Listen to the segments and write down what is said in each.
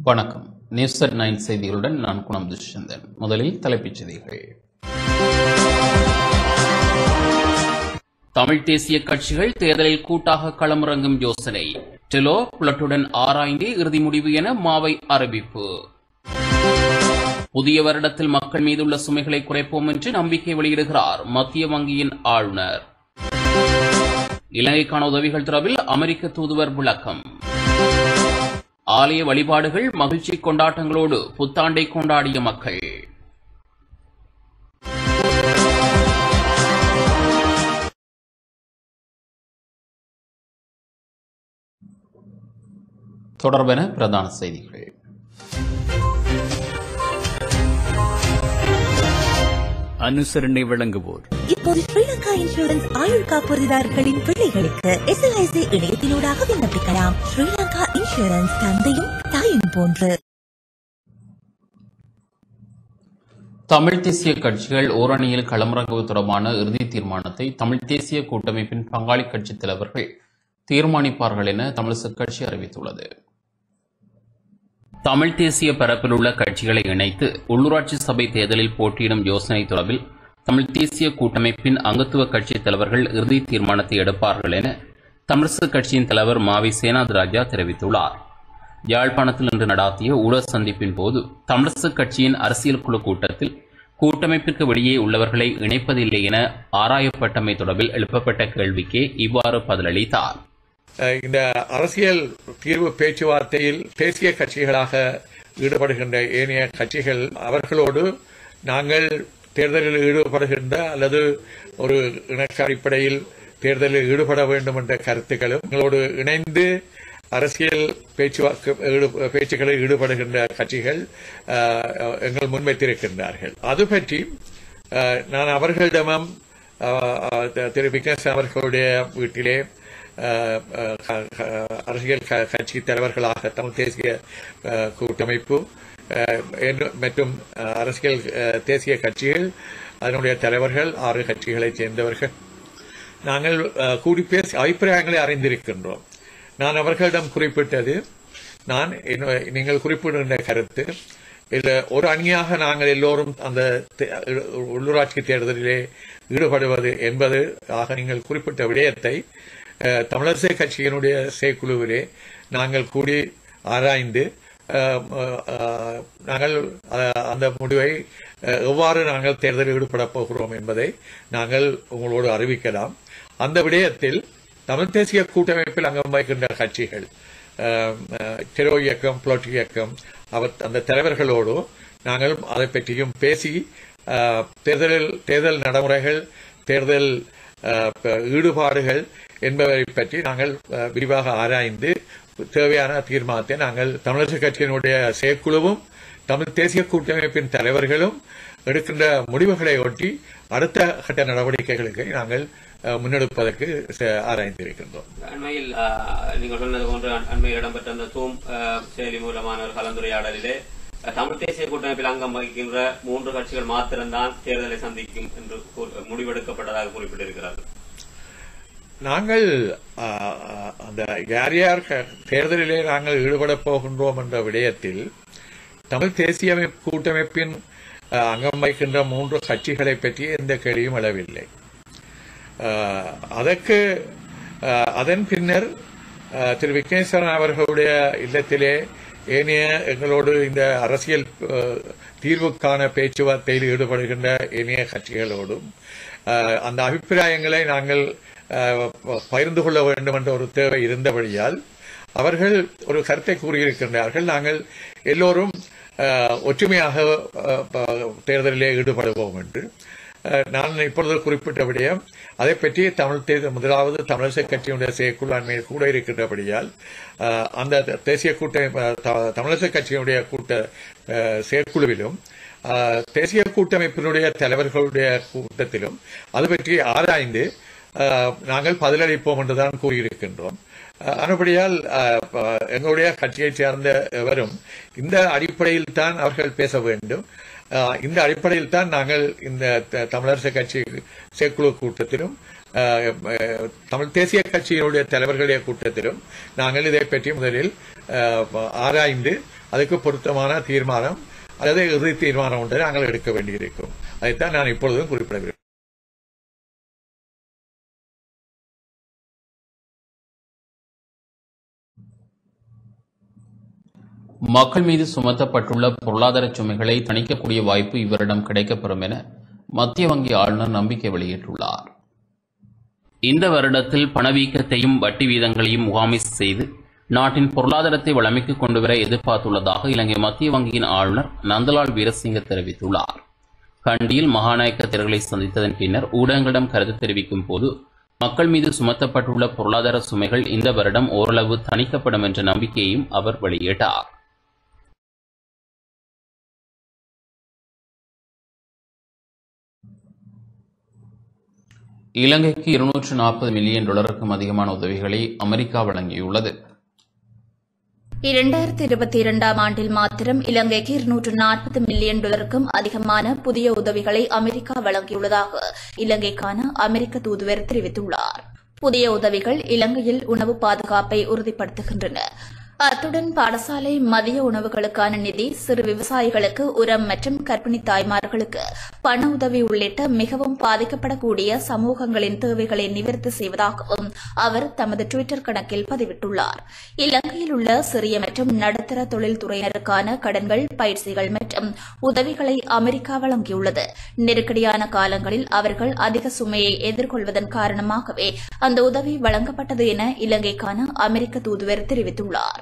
வணக்கம். நியூஸ்@9 செய்திகளுடன் நான் குணம் துஷ்யந்தன். முதலில் தலைப்புச் செய்திகள். தமிழ் தேசிய கட்சிகள் தேர்தலில் கூட்டாக களமிறங்கும் யோசனை. டெலோ புலட்டுடன் ஆராய்ந்து இறுதி முடிவு என மாவை அறிவிப்பு. புதிய வருடத்தில் மக்கள் மீதுள்ள சுமைகளை குறைப்போம் என்று நம்பிக்கை வெளியிடுகிறார் மத்திய வங்கியின் ஆளுநர். இலங்கைக்கான உதவிகள் தொடர்பில் அமெரிக்க தூதுவர் விளக்கம். ஆலய வழிபாடுகள் மகிழ்ச்சி கொண்டாட்டங்களோடு புத்தாண்டை கொண்டாடிய மக்கள். தொடர்பென பிரதான செய்திகள். அனுசரணை வழங்குவோர். இப்போது ஸ்ரீலங்கா இன்சூரன்ஸ் ஆயுள் காப்புறுதிதாரர்களின் பிள்ளைகளுக்கு SLIC இணையத்தினூடாக விண்ணப்பிக்கலாம். ஸ்ரீலங்கா இன்சூரன்ஸ் தந்தையும் தாயும் போன்று. தமிழ் தேசிய கட்சிகள் ஓரணியில் களமிறங்குவது தொடர்பான இறுதி தீர்மானத்தை தமிழ் தேசிய கூட்டமைப்பின் பங்காளி கட்சித் தலைவர்கள் தீர்மானிப்பார்கள் என தமிழிசக் கட்சி அறிவித்துள்ளது. தமிழ் தேசிய பரப்பில் உள்ள கட்சிகளை இணைத்து உள்ளூராட்சி சபை தேர்தலில் போட்டியிடும் யோசனை தொடர்பில் தமிழ் தேசிய கூட்டமைப்பின் அங்கத்துவ கட்சித் தலைவர்கள் இறுதி தீர்மானத்தை எடுப்பார்கள் என தமிழிசக் கட்சியின் தலைவர் மாவி சேனாதிராஜா தெரிவித்துள்ளார். யாழ்ப்பாணத்தில் இன்று நடாத்திய ஊடக சந்திப்பின் போது தமிழிசக் கட்சியின் அரசியல் குழு கூட்டத்தில் கூட்டமைப்பிற்கு வெளியே உள்ளவர்களை இணைப்பதில்லை என ஆராயப்பட்டமை தொடர்பில் எழுப்பப்பட்ட கேள்விக்கே இவ்வாறு பதிலளித்தார். இந்த அரசியல் தீர்வு பேச்சுவார்த்தையில் தேசிய கட்சிகளாக ஈடுபடுகின்ற ஏனைய கட்சிகள் அவர்களோடு நாங்கள் தேர்தலில் ஈடுபடுகின்ற அல்லது ஒரு இணக்க அடிப்படையில் தேர்தலில் ஈடுபட வேண்டும் என்ற கருத்துக்களும் எங்களோடு இணைந்து அரசியல் பேச்சுக்களில் ஈடுபடுகின்ற கட்சிகள் எங்கள் முன்வைத்திருக்கின்றார்கள். அது பற்றி நான் அவர்களிடமும் திரு விக்னேஷ் அவர்களுடைய வீட்டிலே அரசியல் கட்சி தலைவர்களாக தமிழ் தேசிய கூட்டமைப்பு மற்றும் அரசியல் தேசிய கட்சிகள் அதனுடைய தலைவர்கள் 6 கட்சிகளைச் சேர்ந்தவர்கள் நாங்கள் கூடி பேசி அபிப்பிராயங்களை அறிந்திருக்கின்றோம். நான் அவர்களிடம் குறிப்பிட்டது, நீங்கள் குறிப்பிடுகின்ற கருத்து இதில் ஒரு அணியாக நாங்கள் எல்லோரும் அந்த உள்ளூராட்சி தேர்தலிலே ஈடுபடுவது என்பது ஆக நீங்கள் குறிப்பிட்ட விடயத்தை தமிழரசு கட்சியினுடைய செயற்குழுவிலே நாங்கள் கூடி ஆராய்ந்து நாங்கள் அந்த முடிவை எவ்வாறு நாங்கள் தேர்தலில் ஈடுபடப் போகிறோம் என்பதை நாங்கள் உங்களோடு அறிவிக்கலாம். அந்த விடயத்தில் தமிழ் தேசிய கூட்டமைப்பில் அங்கம் வகிக்கின்ற கட்சிகள் டெரோ இயக்கம், புலட் இயக்கம் அந்த தலைவர்களோடு நாங்கள் அதை பற்றியும் பேசி தேர்தல் நடைமுறைகள், தேர்தல் ஈடுபாடுகள் என்பதை பற்றி நாங்கள் விரிவாக ஆராய்ந்து தேவையான தீர்மானத்தை நாங்கள் தமிழரசு கட்சியினுடைய செயற்குழுவும் தமிழ் தேசிய கூட்டமைப்பின் தலைவர்களும் எடுக்கின்ற முடிவுகளை ஒட்டி அடுத்த கட்ட நடவடிக்கைகளுக்கு நாங்கள் முன்னெடுப்பதற்கு ஆராய்ந்திருக்கின்றோம். அண்மையில் நீங்கள் சொன்னது போன்று அண்மையில் இடம்பெற்ற அந்த தூம் செயலி மூலமான ஒரு கலந்துரையாடலிலே தமிழ் தேசிய கூட்டமைப்பில் அங்கம் வகிக்கின்ற 3 கட்சிகள் மாத்திரம்தான் தேர்தலை சந்திக்கும் என்று முடிவெடுக்கப்பட்டதாக குறிப்பிட்டிருக்கிறார்கள். நாங்கள் அந்த யார் யார் தேர்தலிலே நாங்கள் ஈடுபடப் போகின்றோம் என்ற விடயத்தில் தமிழ் தேசிய கூட்டமைப்பின் அங்கம் வகிக்கின்ற 3 கட்சிகளை பற்றி எந்த கேள்வியும் எழவில்லை. அதன் பின்னர் திரு விக்னேஸ்வரன் அவர்களுடைய இல்லத்திலே ஏனைய எங்களோடு இந்த அரசியல் தீர்வுக்கான பேச்சுவார்த்தையில் ஈடுபடுகின்ற ஏனைய கட்சிகளோடும் அந்த அபிப்பிராயங்களை நாங்கள் பகிர்ந்து கொள்ள வேண்டும் என்ற ஒரு தேவை இருந்தபடியால் அவர்கள் ஒரு கருத்தை கூறியிருக்கின்றார்கள். நாங்கள் எல்லோரும் ஒற்றுமையாக தேர்தலிலே ஈடுபடுவோம் என்று. நான் இப்பொழுது குறிப்பிட்ட விடயம் அதை பற்றி முதலாவது தமிழரசு கட்சியினுடைய செயற்குழு அண்மையில் கூட இருக்கின்றபடியால் அந்த தேசிய தமிழரசு கட்சியினுடைய செயற்குழுவிலும் தேசிய கூட்டமைப்பினுடைய தலைவர்களுடைய கூட்டத்திலும் அது பற்றி ஆராய்ந்து நாங்கள் பதிலளிப்போம் என்றுதான் கூறியிருக்கின்றோம். அதுபடியால் எங்களுடைய கட்சியைச் சேர்ந்த எவரும் இந்த அடிப்படையில் தான் அவர்கள் பேச வேண்டும். இந்த அடிப்படையில் தான் நாங்கள் இந்த தமிழரசு கட்சி செயற்குழு கூட்டத்திலும் தமிழ் தேசிய கட்சியினுடைய தலைவர்களுடைய கூட்டத்திலும் நாங்கள் இதை பற்றி முதலில் ஆராய்ந்து அதுக்கு பொருத்தமான தீர்மானம் அல்லது இறுதி தீர்மானம் ஒன்றை நாங்கள் எடுக்க வேண்டியிருக்கும். அதைத்தான் நான் இப்பொழுதும் குறிப்பிட மக்கள் மீது சுமத்தப்பட்டுள்ள பொருளாதார சுமைகளை தணிக்கக்கூடிய வாய்ப்பு இவரிடம் கிடைக்கப்பெறும் என மத்திய வங்கி ஆளுநர் நம்பிக்கை வெளியிட்டுள்ளார். இந்த வருடத்தில் பணவீக்கத்தையும் வட்டி வீதங்களையும் முகாமை செய்து நாட்டின் பொருளாதாரத்தை வளமைக்கு கொண்டுவர எதிர்பார்த்துள்ளதாக இலங்கை மத்திய வங்கியின் ஆளுநர் நந்தலால் வீரசிங்க தெரிவித்துள்ளார். கண்டியில் மகாநாயக்க தேர்தலை சந்தித்ததன் பின்னர் ஊடகங்களிடம் கருத்து தெரிவிக்கும் போது மக்கள் மீது சுமத்தப்பட்டுள்ள பொருளாதார சுமைகள் இந்த வருடம் ஓரளவு தணிக்கப்படும் என்ற நம்பிக்கையையும் அவர் வெளியிட்டார். இலங்கைக்கு $240 மில்லியன் அதிகமான உதவிகளை அமெரிக்கா வழங்கியுள்ளது. 2022 ஆண்டில் மாத்திரம் இலங்கைக்கு $240 மில்லியன் அதிகமான புதிய உதவிகளை அமெரிக்கா வழங்கியுள்ளதாக இலங்கைக்கான அமெரிக்க தூதுவர் தெரிவித்துள்ளார். புதிய உதவிகள் இலங்கையில் உணவு பாதுகாப்பை உறுதிப்படுத்துகின்றன. அத்துடன் பாடசாலை மதிய உணவுகளுக்கான நிதி, சிறு விவசாயிகளுக்கு உரம் மற்றும் கர்ப்பிணி தாய்மார்களுக்கு பண உதவி உள்ளிட்ட மிகவும் பாதிக்கப்படக்கூடிய சமூகங்களின் தேவைகளை நிவர்த்தி செய்வதாகவும் அவர் தமது டுவிட்டர் கணக்கில் பதிவிட்டுள்ளார். இலங்கையில் உள்ள சிறிய மற்றும் நடுத்தர தொழில்துறையினருக்கான கடன்கள், பயிற்சிகள் மற்றும் உதவிகளை அமெரிக்கா வழங்கியுள்ளது. நெருக்கடியான காலங்களில் அவர்கள் அதிக சுமையை எதிர்கொள்வதன் காரணமாகவே அந்த உதவி வழங்கப்பட்டது என இலங்கைக்கான அமெரிக்க தூதுவர் தெரிவித்துள்ளார்.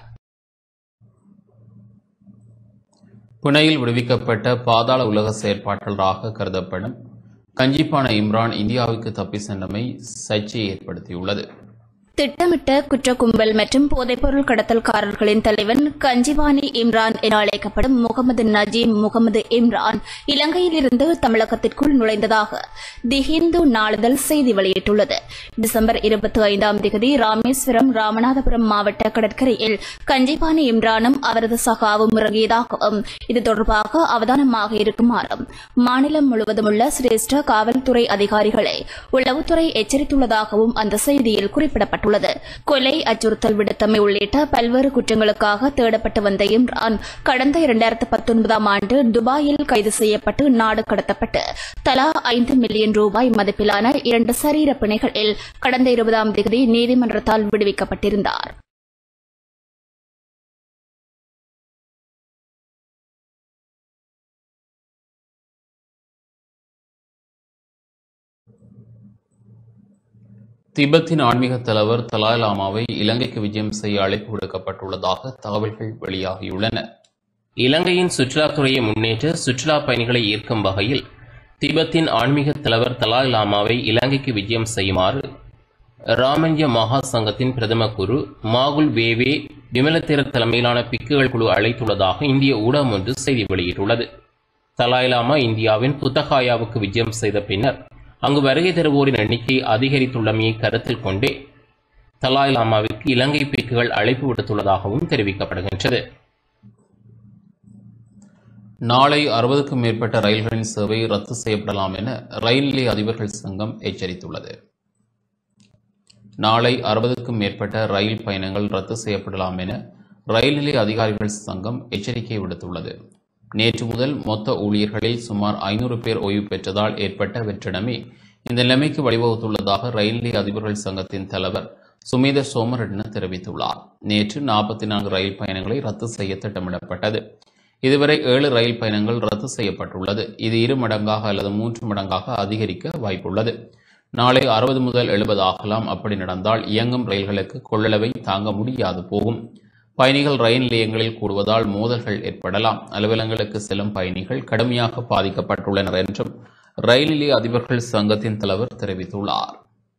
பிணையில் விடுவிக்கப்பட்ட பாதாள உலக செயற்பாட்டாளராக கருதப்படும் கஞ்சிப்பான இம்ரான் இந்தியாவுக்கு தப்பி சென்றமை சர்ச்சையை ஏற்படுத்தியுள்ளது. திட்டமிட்ட குற்ற கும்பல் மற்றும் போதைப்பொருள் கடத்தல்காரர்களின் தலைவன் கஞ்சிபானி இம்ரான் என அழைக்கப்படும் முகமது நஜீம் முகமது இம்ரான் இலங்கையிலிருந்து தமிழகத்திற்குள் நுழைந்ததாக தி ஹிந்து நாளிதழ் செய்தி வெளியிட்டுள்ளது. டிசம்பர் 25 ராமேஸ்வரம், ராமநாதபுரம் மாவட்ட கடற்கரையில் கஞ்சிபானி இம்ரானும் அவரது சகாவும் இறங்கியதாகவும் இது தொடர்பாக அவதானமாக இருக்குமாறும் மாநிலம் முழுவதும் உள்ள சிரேஷ்ட காவல்துறை அதிகாரிகளை உளவுத்துறை எச்சரித்துள்ளதாகவும் அந்த செய்தியில் குறிப்பிடப்பட்டுள்ளது. கொலை, அச்சுறுத்தல் விடுத்தமை உள்ளிட்ட பல்வேறு குற்றங்களுக்காக தேடப்பட்டு வந்த இம்ரான் கடந்த 2019 ஆண்டு துபாயில் கைது செய்யப்பட்டு நாடு கடத்தப்பட்டு தலா $5 மில்லியன் மதிப்பிலான 2 சரீர பிணைகளில் கடந்த 20 நீதிமன்றத்தால் விடுவிக்கப்பட்டிருந்தார். திபெத்தின் ஆன்மீக தலைவர் தலாய் லாமாவை இலங்கைக்கு விஜயம் செய்ய அழைப்பு விடுக்கப்பட்டுள்ளதாக தகவல்கள் வெளியாகியுள்ளன. இலங்கையின் சுற்றுலாத்துறையை முன்னேற்ற சுற்றுலா பயணிகளை ஈர்க்கும் வகையில் திபெத்தின் ஆன்மீக தலைவர் தலாய் லாமாவை இலங்கைக்கு விஜயம் செய்யுமாறு ராமன்ய மகா சங்கத்தின் பிரதம குரு மாகுல் வேவே விமலத்தேர தலைமையிலான பிக்குகள் குழு அழைத்துள்ளதாக இந்திய ஊடகம் ஒன்று செய்தி வெளியிட்டுள்ளது. தலாய் லாமா இந்தியாவின் புத்தகாயாவுக்கு விஜயம் செய்த பின்னர் அங்கு வருகை தருவோரின் எண்ணிக்கை அதிகரித்துள்ளமையை கருத்தில் கொண்டே தலாய் லாமாவிற்கு இலங்கை பிக்குகள் அழைப்பு விடுத்துள்ளதாகவும் தெரிவிக்கப்படுகின்றது. நாளை 60க்கும் மேற்பட்ட ரயில்களின் சேவை ரத்து செய்யப்படலாம் என ரயில் நிலைய அதிபர்கள் சங்கம் எச்சரித்துள்ளது. நாளை 60க்கும் மேற்பட்ட ரயில் பயணங்கள் ரத்து செய்யப்படலாம் என ரயில் நிலைய அதிகாரிகள் சங்கம் எச்சரிக்கை விடுத்துள்ளது. நேற்று முதல் மொத்த ஊழியர்களில் சுமார் 500 பேர் ஓய்வு பெற்றதால் ஏற்பட்ட வெற்றிடமே இந்த நிலைமைக்கு வழிவகுத்துள்ளதாக ரயில் நிலைய அதிபர்கள் சங்கத்தின் தலைவர் சுமேத சோமரட்ன தெரிவித்துள்ளார். நேற்று 44 ரயில் பயணங்களை ரத்து செய்ய திட்டமிடப்பட்டது. இதுவரை 7 ரயில் பயணங்கள் ரத்து செய்யப்பட்டுள்ளது. இது 2 மடங்காக அல்லது 3 மடங்காக அதிகரிக்க வாய்ப்புள்ளது. நாளை 60 முதல் 70 ஆகலாம். அப்படி நடந்தால் இயங்கும் ரயில்களுக்கு கொள்ளளவை தாங்க முடியாது போகும். பயணிகள் ரயில் நிலையங்களில் கூடுவதால் மோதல்கள் ஏற்படலாம். அலுவலகங்களுக்கு செல்லும் பயணிகள் கடுமையாக பாதிக்கப்பட்டுள்ளனர் என்றும் ரயில் நிலைய அதிபர்கள் சங்கத்தின் தலைவர் தெரிவித்துள்ளார்.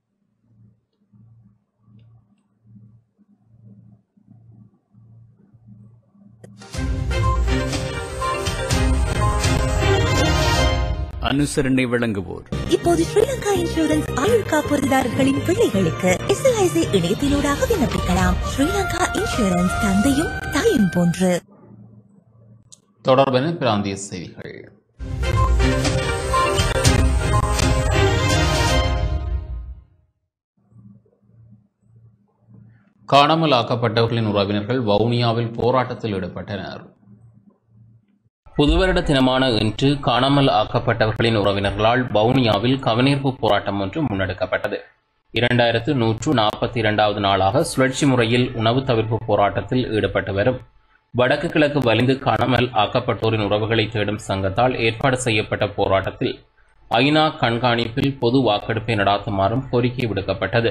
அனுசரணை வழங்குவோர். இப்போது ஸ்ரீலங்கா இன்சூரன்ஸ் ஆயுள் காப்புறுதிதாரர்களின் பிள்ளைகளுக்கு SLIC இணையத்தினூடாக விண்ணப்பிக்கலாம். ஸ்ரீலங்கா இன்சூரன்ஸ் தந்தையும் தாயும் போன்று. தொடர்பென பிராந்திய செய்திகள். காணாமல் ஆக்கப்பட்டவர்களின் உறவினர்கள் வவுனியாவில் போராட்டத்தில் ஈடுபட்டனர். புதுவருட தினமான இன்று காணாமல் ஆக்கப்பட்டவர்களின் உறவினர்களால் வவுனியாவில் கவனீர்ப்பு போராட்டம் ஒன்று முன்னெடுக்கப்பட்டது. 2142வது நாளாக சுழற்சி முறையில் உணவு தவிர்ப்பு போராட்டத்தில் ஈடுபட்டு வரும் வடக்கு கிழக்கு வலிந்து காணாமல் ஆக்கப்பட்டோரின் உறவுகளை தேடும் சங்கத்தால் ஏற்பாடு செய்யப்பட்ட போராட்டத்தில் ஐநா கண்காணிப்பில் பொது வாக்கெடுப்பை நடாத்துமாறும் கோரிக்கை விடுக்கப்பட்டது.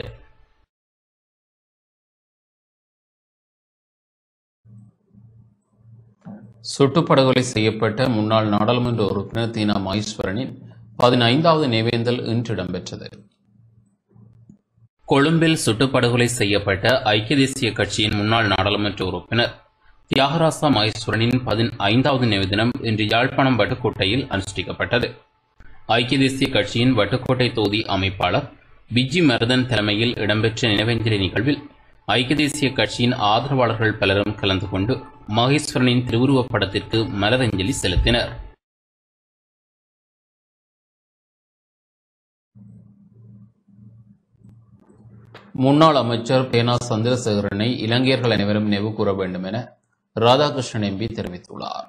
சுட்டுப்படுகொலை செய்யப்பட்ட முன்னாள் நாடாளுமன்ற உறுப்பினர் தீனா மகேஸ்வரனின் 15வது நினைவேந்தல் இன்று இடம்பெற்றது. கொழும்பில் சுட்டுப்படுகொலை செய்யப்பட்ட ஐக்கிய தேசிய கட்சியின் முன்னாள் நாடாளுமன்ற உறுப்பினர் தியாகராசா மகேஸ்வரனின் 15வது நினைவு தினம் இன்று யாழ்ப்பாணம் வட்டுக்கோட்டையில் அனுஷ்டிக்கப்பட்டது. ஐக்கிய தேசிய கட்சியின் வட்டுக்கோட்டை தொகுதி அமைப்பாளர் பிஜி மருதன் தலைமையில் இடம்பெற்ற நினைவஞ்சலி நிகழ்வில் ஐக்கிய தேசிய கட்சியின் ஆதரவாளர்கள் பலரும் கலந்து கொண்டு மகேஸ்வரனின் திருவுருவப் படத்திற்கு மலரஞ்சலி செலுத்தினர். முன்னாள் அமைச்சர் பேனா சந்திரசேகரனை இலங்கையர்கள் அனைவரும் நினைவு கூற வேண்டும் என ராதாகிருஷ்ணன் எம்பி தெரிவித்துள்ளார்.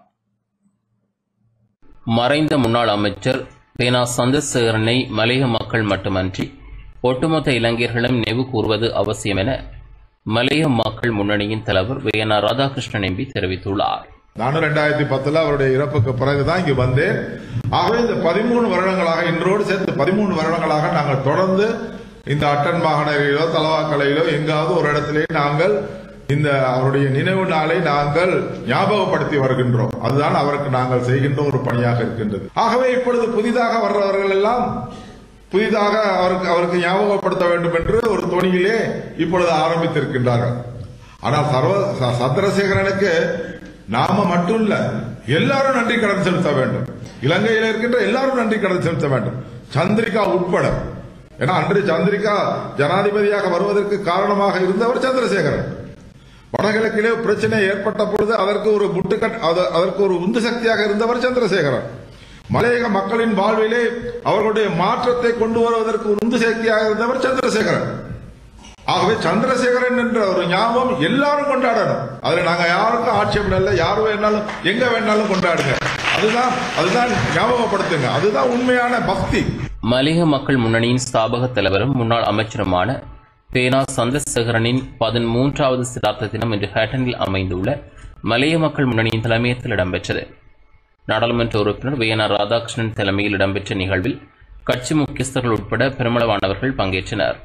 மறைந்த முன்னாள் அமைச்சர் பேனா சந்திரசேகரனை மலையக மக்கள் மட்டுமன்றி ஒட்டுமொத்த இலங்கையர்களும் நினைவு கூறுவது அவசியம் என மலையக மக்கள் முன்னணியின் தலைவர் வேனா ராதாகிருஷ்ணன் எம்பி தெரிவித்துள்ளார். நானும் 2010 அவருடைய இறப்புக்கு பிறகுதான் இங்கு வந்தேன். ஆகவே இந்த 13 வருடங்களாக இன்றோடு சேர்த்து 13 வருடங்களாக நாங்கள் தொடர்ந்து இந்த அட்டன் மாகாணத்திலோ தலவாக்கலையிலோ எங்காவது ஒரு இடத்திலே நாங்கள் இந்த அவருடைய நினைவு நாளை நாங்கள் ஞாபகப்படுத்தி வருகின்றோம். அதுதான் அவருக்கு நாங்கள் செய்கின்ற ஒரு பணியாக இருக்கின்றது. ஆகவே இப்பொழுது புதிதாக வர்றவர்கள் எல்லாம் புதிதாக அவருக்கு ஞாபகப்படுத்த வேண்டும் என்று ஒரு தொனியிலே இப்பொழுது ஆரம்பித்திருக்கின்றார்கள். ஆனால் சந்திரசேகரனுக்கு நாம மட்டும் இல்ல, எல்லாரும் நன்றி கடன் செலுத்த வேண்டும். இலங்கையில் இருக்கின்ற எல்லாரும் நன்றி கடன் செலுத்த வேண்டும், சந்திரிகா உட்பட. ஏன்னா அன்று சந்திரிகா ஜனாதிபதியாக வருவதற்கு காரணமாக இருந்தவர் சந்திரசேகரன். வடகிழக்கிலே பிரச்சனை ஏற்பட்ட பொழுது அதற்கு ஒரு அதற்கு ஒரு உந்து சக்தியாக இருந்தவர் சந்திரசேகரன். மலையக மக்களின் வாழ்விலே அவர்களுடைய மாற்றத்தை கொண்டு வருவதற்கு உந்து சக்தியாக இருந்தவர் சந்திரசேகரன். ஆகவே சந்திரசேகரன் என்ற ஒரு ஞாபகம் எல்லாரும் கொண்டாடணும். அதுல நாங்க யாருக்கும் ஆட்சேபம் இல்லை. யாரு வேணாலும் எங்க வேணாலும் கொண்டாடுங்க. அதுதான் ஞாபகப்படுத்துங்க. அதுதான் உண்மையான பக்தி. மலையக மக்கள் முன்னணியின் ஸ்தாபக தலைவரும் முன்னாள் அமைச்சருமான பேனா சந்திரசேகரனின் 13வது சிரார்த்த தினம் இன்று ஹேட்டனில் அமைந்துள்ள மலையக மக்கள் முன்னணியின் தலைமையத்தில் இடம்பெற்றது. நாடாளுமன்ற உறுப்பினர் வேனா ராதாகிருஷ்ணன் தலைமையில் இடம்பெற்ற நிகழ்வில் கட்சி முக்கியஸ்தர்கள் உட்பட பெருமளவானவர்கள் பங்கேற்றனர்.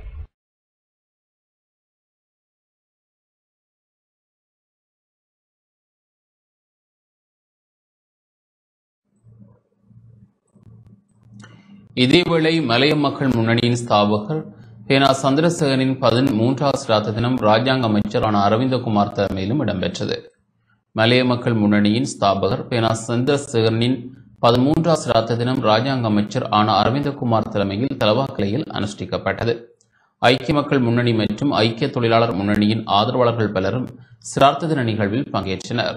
இதேவேளை மலைய மக்கள் முன்னணியின் ஸ்தாபகர் பேனா சந்திரசேகரனின் 13வது சிரார்த்த தினம் ராஜாங்க அமைச்சரான அரவிந்தகுமார் தலைமையிலும் இடம்பெற்றது. மலைய மக்கள் முன்னணியின் ஸ்தாபகர் பேனா சந்திரசேகரனின் 13வது சிரார்த்த தினம் ராஜாங்க அமைச்சர் ஆன அரவிந்தகுமார் தலைமையில் தலவாக்கலையில் அனுஷ்டிக்கப்பட்டது. ஐக்கிய மக்கள் முன்னணி மற்றும் ஐக்கிய தொழிலாளர் முன்னணியின் ஆதரவாளர்கள் பலரும் சிரார்த்த தின நிகழ்வில் பங்கேற்றனர்.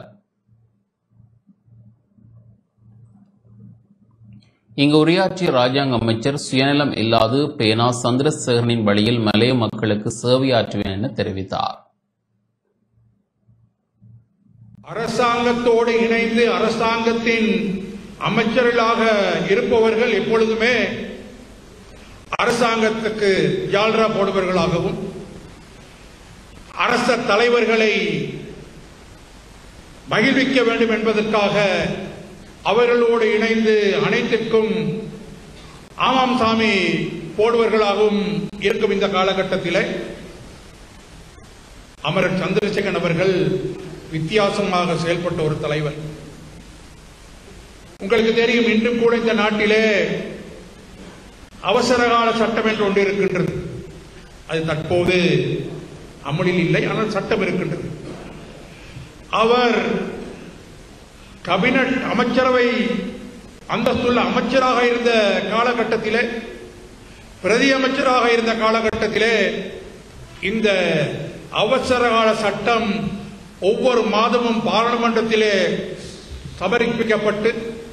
இங்கு உரையாற்றிய ராஜாங்க அமைச்சர் சுயநலம் இல்லாது பேனா சந்திரசேகரனின் வழியில் மலைய மக்களுக்கு சேவையாற்றுவேன் என தெரிவித்தார். அரசாங்கத்தோடு இணைந்து அரசாங்கத்தின் அமைச்சர்களாக இருப்பவர்கள் எப்பொழுதுமே அரசாங்கத்துக்கு ஜால்ரா போடுபவர்களாகவும் அரச தலைவர்களை மகிழ்விக்க வேண்டும் என்பதற்காக அவர்களோடு இணைந்து அனைத்திற்கும் ஆமாம் சாமி போடுவர்களாகவும் இருக்கும் இந்த காலகட்டத்தில் அமரர் சந்திரசேகரன் அவர்கள் வித்தியாசமாக செயல்பட்ட ஒரு தலைவர். உங்களுக்கு தெரியும், இன்றும் கூட இந்த நாட்டிலே அவசரகால சட்டம் என்று ஒன்று இருக்கின்றது. அது தற்போது அமலில் இல்லை, ஆனால் சட்டம் இருக்கின்றது. அவர் கேபினட் அமைச்சரவை அந்தஸ்துள்ள அமைச்சராக இருந்த காலகட்டத்திலே, பிரதி அமைச்சராக இருந்த காலகட்டத்திலே இந்த அவசரகால சட்டம் ஒவ்வொரு மாதமும் பாராளுமன்றத்திலே சமர்ப்பிக்கப்பட்டு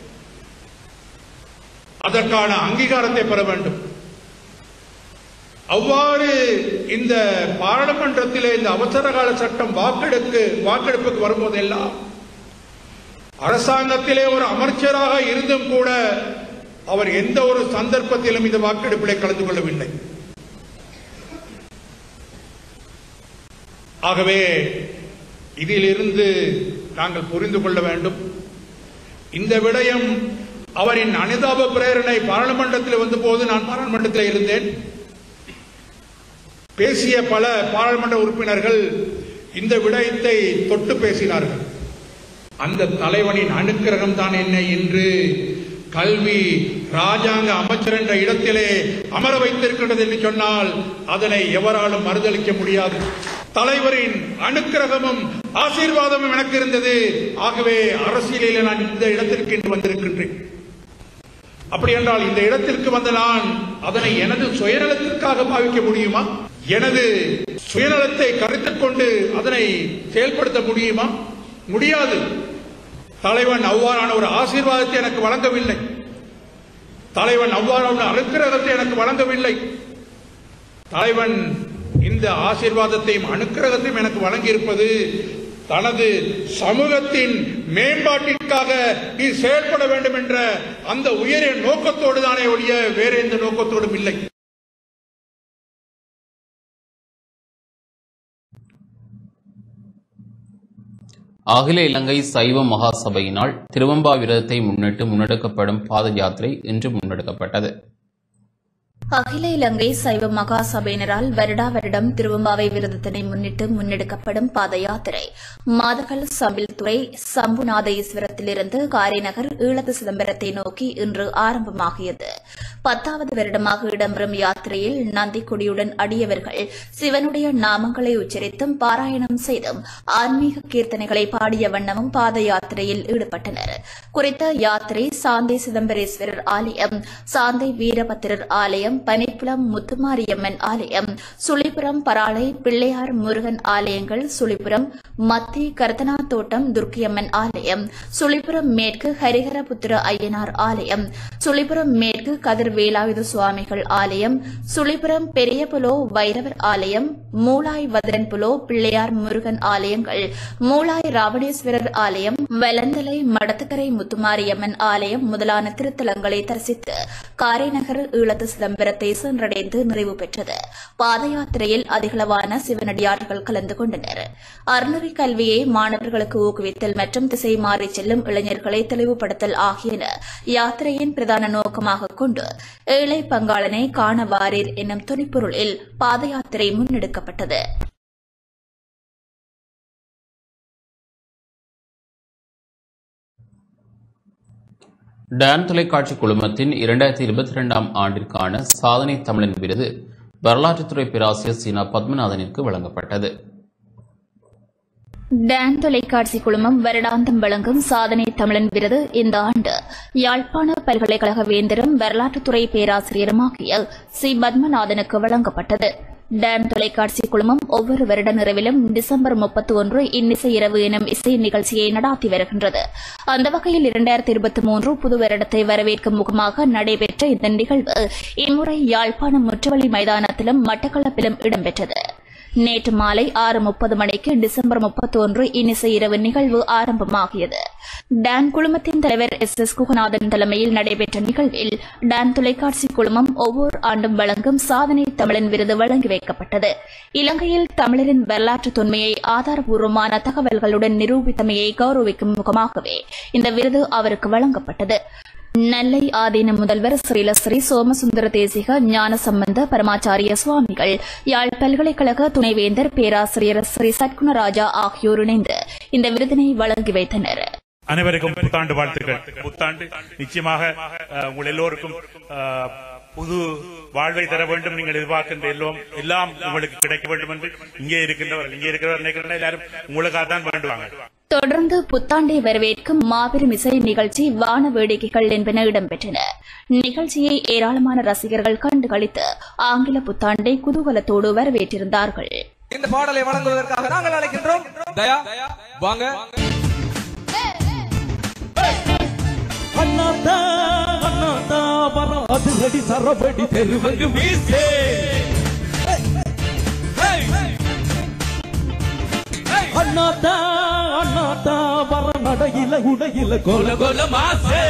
அதற்கான அங்கீகாரத்தை பெற வேண்டும். அவ்வாறு இந்த பாராளுமன்றத்திலே இந்த அவசரகால சட்டம் வாக்கெடுப்புக்கு வரும்போதெல்லாம் அரசாங்கத்திலே ஒரு அமைச்சராக இருந்தும் கூட அவர் எந்த ஒரு சந்தர்ப்பத்திலும் இந்த வாக்கெடுப்பிலே கலந்து கொள்ளவில்லை. ஆகவே இதிலிருந்து நாங்கள் புரிந்து கொள்ள வேண்டும், இந்த விடயம் அவரின் அனுதாப பிரேரணை பாராளுமன்றத்தில் வந்தபோது நான் பாராளுமன்றத்தில் இருந்தேன். பேசிய பல பாராளுமன்ற உறுப்பினர்கள் இந்த விடயத்தை தொட்டு பேசினார்கள். அந்த தலைவனின் அனுக்கிரகம் தான் என்ன என்று கல்வி ராஜாங்க அமைச்சர் என்ற இடத்திலே அமர வைத்திருக்கிறது என்று சொன்னால் அதனை எவராலும் மறுதளிக்க முடியாது. தலைவரின் அனுக்கிரகமும் ஆசீர்வாதமும் எனக்கு இருந்தது. ஆகவே அரசியலில் நான் இந்த இடத்திற்கு இன்று வந்திருக்கின்றேன். அப்படி என்றால் இந்த இடத்திற்கு வந்த நான் அதனை எனது சுயநலத்திற்காக பாவிக்க முடியுமா? எனது சுயநலத்தை கருத்தில் கொண்டு அதனை செயல்படுத்த முடியுமா? முடியாது. தலைவன் அவ்வாறான ஒரு ஆசீர்வாதத்தை எனக்கு வழங்கவில்லை. தலைவன் அவ்வாறான அனுக்கிரகத்தை எனக்கு வழங்கவில்லை. தலைவன் இந்த ஆசீர்வாதத்தையும் அனுக்கிரகத்தையும் எனக்கு வழங்கியிருப்பது தனது சமூகத்தின் மேம்பாட்டிற்காக நீ செயல்பட வேண்டும் என்ற அந்த உயரிய நோக்கத்தோடு தானே ஒழிய வேற எந்த நோக்கத்தோடும் இல்லை. அகில இலங்கை சைவ மகாசபையினால் திருவம்பா விரதத்தை முன்னிட்டு முன்னெடுக்கப்படும் பாத யாத்திரை இன்று முன்னெடுக்கப்பட்டது. அகில இலங்கை சைவ மகா சபையினரால் வருடா வருடம் திருவம்பாவை விரதத்தினை முன்னிட்டு முன்னெடுக்கப்படும் பாத யாத்திரை மாதகல் சம்பில்துறை சம்புநாத ஈஸ்வரத்திலிருந்து காரைநகர் ஈழத்து சிதம்பரத்தை நோக்கி இன்று ஆரம்பமாகியது. 10வது வருடமாக இடம்பெறும் யாத்திரையில் நந்திக்குடியுடன் அடியவர்கள் சிவனுடைய நாமங்களை உச்சரித்தும் பாராயணம் செய்தும் ஆன்மீக கீர்த்தனைகளை பாடிய வண்ணமும் பாத யாத்திரையில் ஈடுபட்டனர். குறித்த யாத்திரை சாந்தை சிதம்பரேஸ்வரர் ஆலயம், சாந்தை வீரபத்திரர் ஆலயம், பனிப்புலம் முத்துமாரியம்மன் ஆலயம், சுழிபுரம் பராளை பிள்ளையார் முருகன் ஆலயங்கள், சுழிபுரம் மத்தி கர்த்தனா தோட்டம் துர்க்கியம்மன் ஆலயம், சுழிபுரம் மேற்கு ஹரிஹரபுத்திர ஐயனார் ஆலயம், சுழிபுரம் மேற்கு கதிர் வேலாயுத சுவாமிகள் ஆலயம், சுழிபுரம் பெரியபுலோ வைரவர் ஆலயம், மூலாய் வதரன்புலோ பிள்ளையார் முருகன் ஆலயங்கள், மூலாய் ராவணேஸ்வரர் ஆலயம், வெலந்தலை மடத்துக்கரை முத்துமாரியம்மன் ஆலயம் முதலான திருத்தலங்களை தரிசித்து காரைநகர் ஈழத்து சிதம்பரத்தை சென்றடைந்து நிறைவு பெற்றது. பாத யாத்திரையில் அதிகளவான சிவனடியார்கள் கலந்து கொண்டனர். அறநெறி கல்வியை மாணவர்களுக்கு ஊக்குவித்தல் மற்றும் திசை மாறி செல்லும் இளைஞர்களை தெளிவுபடுத்தல் ஆகியன யாத்திரையின் பிரதான நோக்கமாக கொண்டு ஏழை பங்காளனை காண வாரீர் என்னும் துணிப்பொருளில் பாத யாத்திரை முன்னெடுக்கப்பட்டது. டான் தொலைக்காட்சி குழுமத்தின் 2022ஆம் ஆண்டிற்கான சாதனை தமிழன் விருது வரலாற்றுத்துறை பேராசிரியர் சீனா பத்மநாதனிற்கு வழங்கப்பட்டது. டான் தொலைக்காட்சி குழுமம் வருடாந்தம் வழங்கும் சாதனை தமிழன் விருது இந்த ஆண்டு யாழ்ப்பாண பல்கலைக்கழக வேந்தரும் வரலாற்றுத்துறை பேராசிரியருமாகிய சி பத்மநாதனுக்கு வழங்கப்பட்டது. டான் தொலைக்காட்சி குழுமம் ஒவ்வொரு வருட நிறைவிலும் டிசம்பர் 31 இன்னிசை இரவு எனும் இசை நிகழ்ச்சியை நடாத்தி வருகின்றது. அந்த வகையில் 2023 புது வருடத்தை வரவேற்கும் முகமாக நடைபெற்ற இந்த நிகழ்வு இம்முறை யாழ்ப்பாணம் முற்றுவலி மைதானத்திலும் மட்டக்களப்பிலும் இடம்பெற்றது. நேற்று மாலை 6:30 மணிக்கு டிசம்பர் 31 இன்னிசை இரவு நிகழ்வு ஆரம்பமாகியது. டான் குழுமத்தின் தலைவர் SS குகநாதன் தலைமையில் நடைபெற்ற நிகழ்வில் டான் தொலைக்காட்சி குழுமம் ஒவ்வொரு ஆண்டும் வழங்கும் சாதனை தமிழன் விருது வழங்கி வைக்கப்பட்டது. இலங்கையில் தமிழரின் வரலாற்று தொன்மையை ஆதாரபூர்வமான தகவல்களுடன் நிரூபித்தமையை கௌரவிக்கும் முகமாகவே இந்த விருது அவருக்கு வழங்கப்பட்டது. நெல்லை ஆதீன முதல்வர் ஸ்ரீலஸ்ரீ சோமசுந்தர தேசிக ஞானசம்பந்த பரமாச்சாரிய சுவாமிகள், யாழ் பல்கலைக்கழக துணைவேந்தர் பேராசிரியர் ஸ்ரீ சத்குணராஜா ஆகியோர் இணைந்து இந்த விருதினை வழங்கி வைத்தனர். அனைவருக்கும் புத்தாண்டு வாழ்த்துக்கள். புத்தாண்டு நிச்சயமாக உங்கள் எல்லோருக்கும் புது வாழ்வை தர வேண்டும். நீங்கள் எதிர்பார்க்கின்ற எல்லாம் உங்களுக்கு கிடைக்க வேண்டும் என்று இங்கே இருக்கிறவர் நினைக்கிறேன். எல்லாரும் உங்களுக்காக தான் வேண்டுவாங்க. தொடர்ந்து புத்தாண்டை வரவேற்கும் மாபெரும் இசை நிகழ்ச்சி, வான வேடிக்கைகள் என்பன இடம்பெற்றன. நிகழ்ச்சியை ஏராளமான ரசிகர்கள் கண்டுகளித்து ஆங்கில புத்தாண்டை குதூகலத்தோடு வரவேற்றிருந்தார்கள். இந்த பாடலை வழங்குவதற்காக நாங்கள் அழைக்கின்றோம். தயா வாங்க. அண்ணாத்தா அண்ணாத்தா வரம் அதிரடி சரபடி தெருவங்கு வீசே. அண்ணாத்தா அண்ணாத்தா வரம் நடையில உடையில கோல கோல மாசே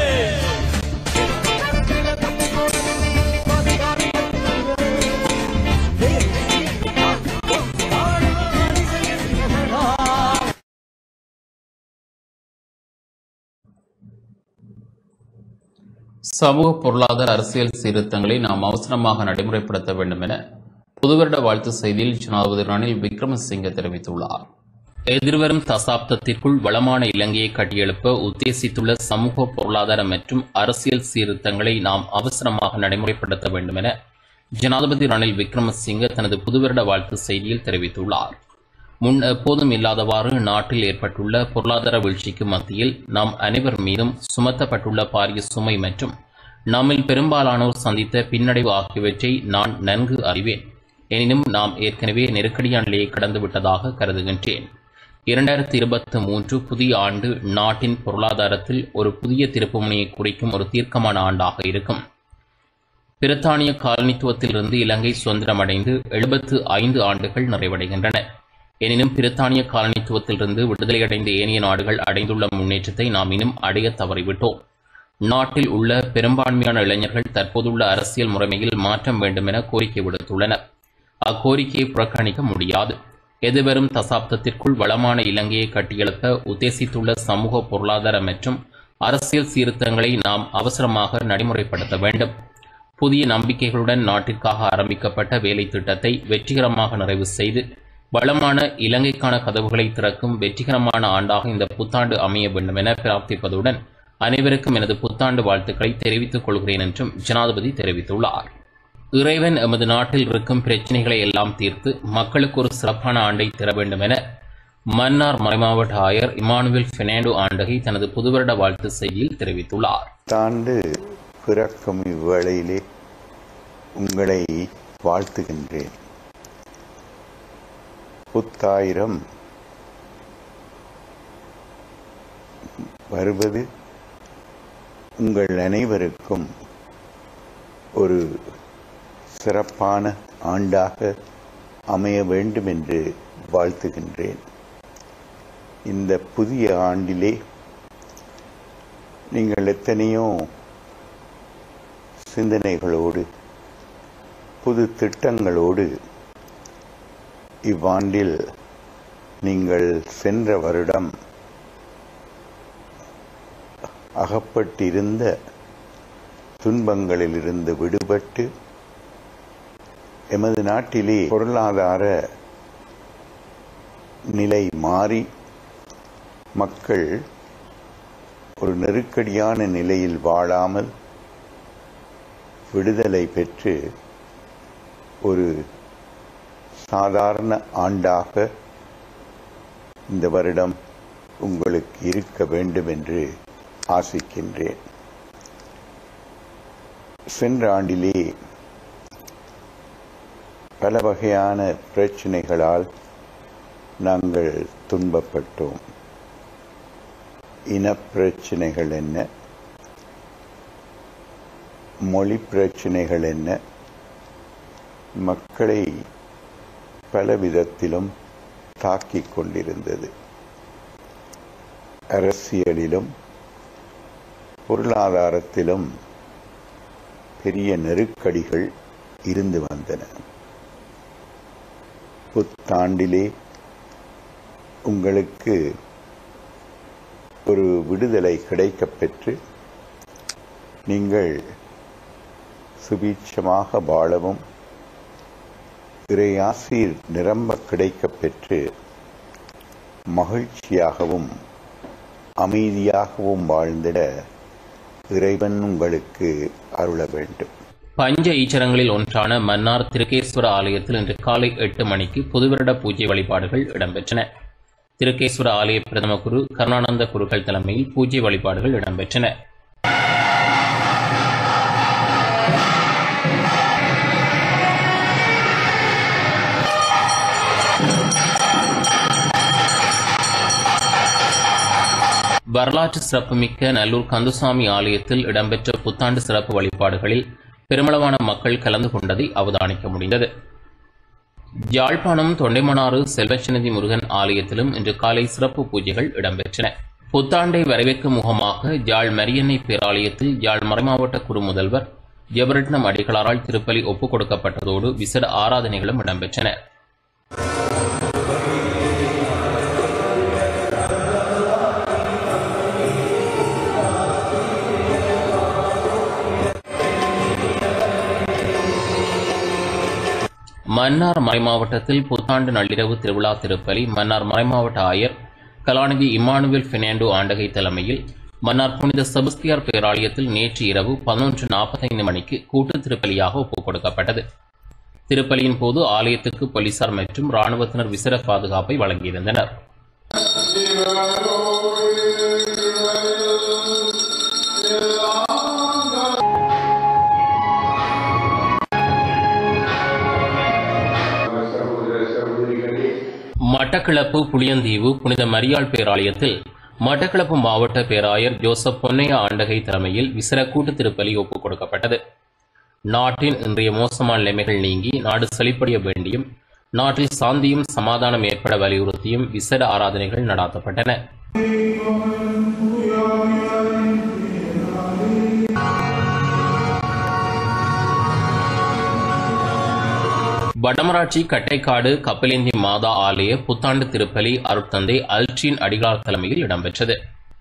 சமூக பொருளாதார அரசியல் சீர்திருத்தங்களை நாம் அவசரமாக நடைமுறைப்படுத்த வேண்டும் என புதுவருட வாழ்த்து செய்தியில் ஜனாதிபதி ரணில் விக்ரமசிங்க தெரிவித்துள்ளார். எதிர்வரும் தசாப்தத்திற்குள் வளமான இலங்கையை கட்டியெழுப்ப உத்தேசித்துள்ள சமூக பொருளாதார மற்றும் அரசியல் சீர்திருத்தங்களை நாம் அவசரமாக நடைமுறைப்படுத்த வேண்டும் என ஜனாதிபதி ரணில் விக்ரமசிங்க தனது புதுவருட வாழ்த்து செய்தியில் தெரிவித்துள்ளார். முன் எப்போதும் இல்லாதவாறு நாட்டில் ஏற்பட்டுள்ள பொருளாதார வீழ்ச்சிக்கு மத்தியில் நாம் அனைவர் மீதும் சுமத்தப்பட்டுள்ள பாரிய சுமை மற்றும் நம்மில் பெரும்பாலானோர் சந்தித்த பின்னடைவு ஆகியவற்றை நான் நன்கு அறிவேன். எனினும் நாம் ஏற்கனவே நெருக்கடியான நிலையை கடந்துவிட்டதாக கருதுகின்றேன். 2023 புதிய ஆண்டு நாட்டின் பொருளாதாரத்தில் ஒரு புதிய திருப்புமுனையை குறிக்கும் ஒரு தீர்க்கமான ஆண்டாக இருக்கும். பிரித்தானிய காலனித்துவத்திலிருந்து இலங்கை சுதந்திரமடைந்து 75 ஆண்டுகள் நிறைவடைகின்றன. எனினும் பிரித்தானிய காலனித்துவத்திலிருந்து விடுதலையடைந்த ஏனைய நாடுகள் அடைந்துள்ள முன்னேற்றத்தை நாம் இன்னும் அடைய தவறிவிட்டோம். நாட்டில் உள்ள பெரும்பான்மையான இளைஞர்கள் தற்போதுள்ள அரசியல் முறைமையில் மாற்றம் வேண்டும் என கோரிக்கை விடுத்துள்ளனர். அக்கோரிக்கையை புறக்கணிக்க முடியாது. எதிர்வரும் தசாப்தத்திற்குள் வளமான இலங்கையை கட்டியெழுப்ப உத்தேசித்துள்ள சமூக பொருளாதார மற்றும் அரசியல் சீர்திருத்தங்களை நாம் அவசரமாக நடைமுறைப்படுத்த வேண்டும். புதிய நம்பிக்கைகளுடன் நாட்டிற்காக ஆரம்பிக்கப்பட்ட வேலை திட்டத்தை வெற்றிகரமாக நிறைவு செய்து வளமான இலங்கைக்கான கதவுகளை திறக்கும் வெற்றிகரமான ஆண்டாக இந்த புத்தாண்டு அமைய வேண்டும் என பிரார்த்திப்பதுடன் அனைவருக்கும் எனது புத்தாண்டு வாழ்த்துக்களை தெரிவித்துக் கொள்கிறேன் என்றும் ஜனாதிபதி தெரிவித்துள்ளார். இறைவன் எமது நாட்டில் இருக்கும் பிரச்சினைகளை எல்லாம் தீர்த்து மக்களுக்கு ஒரு சிறப்பான ஆண்டை தர வேண்டும் என மன்னார் மறைமாவட்ட ஆயர் இமானுவேல் பெர்னாண்டோ ஆண்டகை தனது புதுவருட வாழ்த்து செய்தியில் தெரிவித்துள்ளார். புத்தாண்டு பிறக்கும் இவ்வேளையிலே உங்களை வாழ்த்துகின்றேன். புத்தாயிரம் வருவது உங்கள் அனைவருக்கும் ஒரு சிறப்பான ஆண்டாக அமைய வேண்டும் என்று வாழ்த்துகின்றேன். இந்த புதிய ஆண்டிலே நீங்கள் எத்தனையோ சிந்தனைகளோடு புது திட்டங்களோடு இவ்வாண்டில் நீங்கள் சென்ற வருடம் அகப்பட்டிருந்த துன்பங்களிலிருந்து விடுபட்டு எமது நாட்டிலே பொருளாதார நிலை மாறி மக்கள் ஒரு நெருக்கடியான நிலையில் வாழாமல் விடுதலை பெற்று ஒரு சாதாரண ஆண்டாக இந்த வருடம் உங்களுக்கு இருக்க வேண்டும் என்று ஆசிக்கின்றேன். சென்ற ஆண்டிலே பல வகையான பிரச்சனைகளால் நாங்கள் துன்பப்பட்டோம். இனப்பிரச்சனைகள் என்ன, மொழி பிரச்சனைகள் என்ன, மக்களை பல விதத்திலும் தாக்கிக் கொண்டிருந்தது. அரசியலிலும் பொருளாதாரத்திலும் பெரிய நெருக்கடிகள் இருந்து வந்தன. புத்தாண்டிலே உங்களுக்கு ஒரு விடுதலை கிடைக்கப் பெற்று நீங்கள் சுபீட்சமாக வாழவும் இறையாசீர் நிரம்ப கிடைக்கப் பெற்று மகிழ்ச்சியாகவும் அமைதியாகவும் வாழ்ந்திட இறைவன் உங்களுக்கு அருள வேண்டும். பஞ்ச ஈச்சரங்களில் ஒன்றான மன்னார் திருக்கேஸ்வர ஆலயத்தில் இன்று காலை 8 மணிக்கு புதுவருட பூஜை வழிபாடுகள் இடம்பெற்றன. திருக்கேஸ்வர ஆலய பிரதம குரு கருணானந்த குருக்கள் தலைமையில் பூஜை வழிபாடுகள் இடம்பெற்றன. வரலாற்று சிறப்புமிக்க நல்லூர் கந்தசுவாமி ஆலயத்தில் இடம்பெற்ற புத்தாண்டு சிறப்பு வழிபாடுகளில் பெருமளவான மக்கள் கலந்து கொண்டதை அவதானிக்க முடிந்தது. யாழ்ப்பாணம் தொண்டைமனாறு செல்வச்சன்னதி முருகன் ஆலயத்திலும் இன்று காலை சிறப்பு பூஜைகள் இடம்பெற்றன. புத்தாண்டை வரவேற்கும் முகமாக யாழ் மரியன்னை பேராலயத்தில் யாழ் மறைமாவட்ட குரு முதல்வர் ஜெபரட்னம் அடிகளாரால் திருப்பலி ஒப்புக் கொடுக்கப்பட்டதோடு விசேட ஆராதனைகளும் இடம்பெற்றன. மன்னார் மறைமாவட்டத்தில் புத்தாண்டு நள்ளிரவு திருவிழா திருப்பலி மன்னார் மறைமாவட்ட ஆயர் கலாநிதி இம்மானுவேல் பெர்னாண்டோ ஆண்டகை தலைமையில் மன்னார் புனித செபஸ்தியார் பேராலயத்தில் நேற்று இரவு 11:45 மணிக்கு கூட்டு திருப்பலியாக ஒப்புக் கொடுக்கப்பட்டது. திருப்பலியின் போது ஆலயத்துக்கு போலீசார் மற்றும் இராணுவத்தினர் விசேட பாதுகாப்பை வழங்கியிருந்தனர். மட்டக்களப்பு புளியந்தீவு புனித மரியாள் பேராலயத்தில் மட்டக்களப்பு மாவட்ட பேராயர் ஜோசப் பொன்னையா ஆண்டகை தலைமையில் விசேட கூட்டு திருப்பலி ஒப்புக் கொடுக்கப்பட்டது. நாட்டின் இன்றைய மோசமான நிலைமைகள் நீங்கி நாடு செழிப்படைய வேண்டியும் நாட்டில் சாந்தியும் சமாதானம் ஏற்பட வலியுறுத்தியும் விசேட ஆராதனைகள் நடாத்தப்பட்டன. வடமராட்சி கட்டைக்காடு கப்பலேந்தி மாதா ஆலய புத்தாண்டு திருப்பலி அருட்தந்தை அல்ட்ரின் அடிகளார் தலைமையில் இடம்பெற்றது.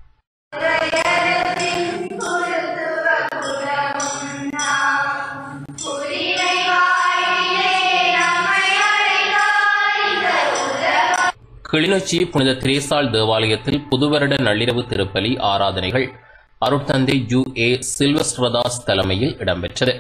கிளிநொச்சி புனித திரேசாள் தேவாலயத்தில் புதுவருட நள்ளிரவு திருப்பலி ஆராதனைகள் அருட்தந்தை ஜூ.ஏ. சில்வஸ்ட்ரதாஸ் தலைமையில் இடம்பெற்றது.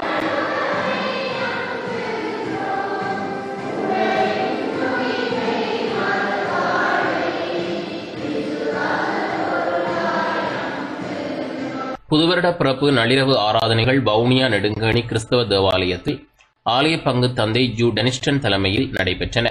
புதுவருட பிறப்பு நள்ளிரவு ஆராதனைகள் வவுனியா நெடுங்கணி கிறிஸ்தவ தேவாலயத்தில் ஆலய பங்கு தந்தை ஜூ டெனிஸ்டன் தலைமையில் நடைபெற்றன.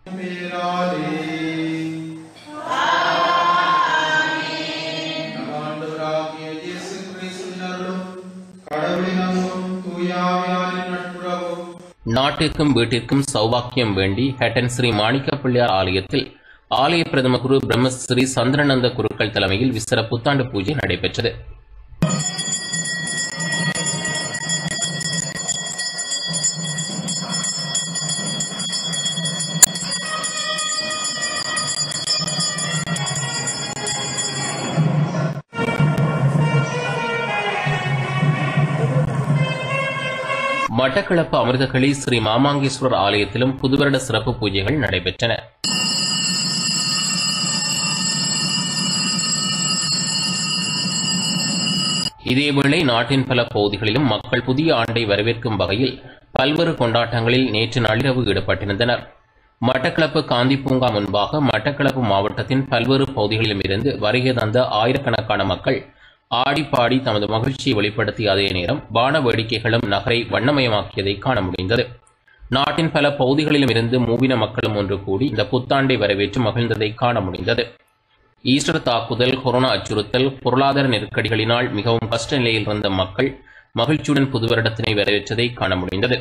நாட்டிற்கும் வீட்டிற்கும் சௌபாக்கியம் வேண்டி ஹேட்டன் ஸ்ரீ மாணிக்க பிள்ளையார் ஆலயத்தில் ஆலய பிரதம குரு பிரம்மஸ்ரீ சந்திரநந்த குருக்கள் தலைமையில் விசேட புத்தாண்டு பூஜை நடைபெற்றது. மட்டக்களப்பு அமிர்தகளி ஸ்ரீ மாமாங்கேஸ்வரர் ஆலயத்திலும் புதுவருட சிறப்பு பூஜைகள் நடைபெற்றன. இதேவேளை நாட்டின் பல பகுதிகளிலும் மக்கள் புதிய ஆண்டை வரவேற்கும் வகையில் பல்வேறு கொண்டாட்டங்களில் நேற்று நள்ளிரவு ஈடுபட்டிருந்தனர். மட்டக்களப்பு காந்தி பூங்கா முன்பாக மட்டக்களப்பு மாவட்டத்தின் பல்வேறு பகுதிகளிலும் இருந்து வருகை தந்த ஆயிரக்கணக்கான மக்கள் ஆடிப்பாடி தமது மகிழ்ச்சியை வெளிப்படுத்திய அதே நேரம் வான வேடிக்கைகளும் நகரை வண்ணமயமாக்கியதை காண முடிந்தது. நாட்டின் பல பகுதிகளிலும் இருந்து மூவின மக்களும் ஒன்று கூடி இந்த புத்தாண்டை வரவேற்று மகிழ்ந்ததை காண முடிந்தது. ஈஸ்டர் தாக்குதல், கொரோனா அச்சுறுத்தல், பொருளாதார நெருக்கடிகளினால் மிகவும் கஷ்ட நிலையில் இருந்த மக்கள் மகிழ்ச்சியுடன் புது வருடத்தினை வரவேற்றதை காண முடிந்தது.